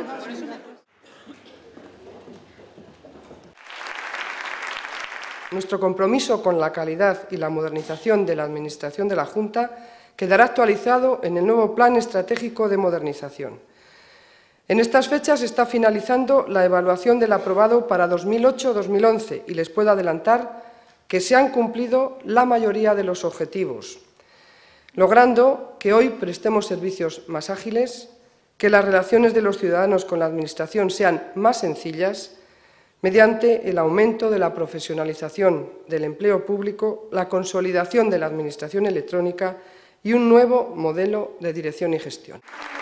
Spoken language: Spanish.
Nuestro compromiso con la calidad y la modernización de la Administración de la Junta quedará actualizado en el nuevo Plan Estratégico de Modernización. En estas fechas está finalizando la evaluación del aprobado para 2008-2011 y les puedo adelantar que se han cumplido la mayoría de los objetivos, logrando que hoy prestemos servicios más ágiles, que las relaciones de los ciudadanos con la Administración sean más sencillas, mediante el aumento de la profesionalización del empleo público, la consolidación de la Administración electrónica y un nuevo modelo de dirección y gestión.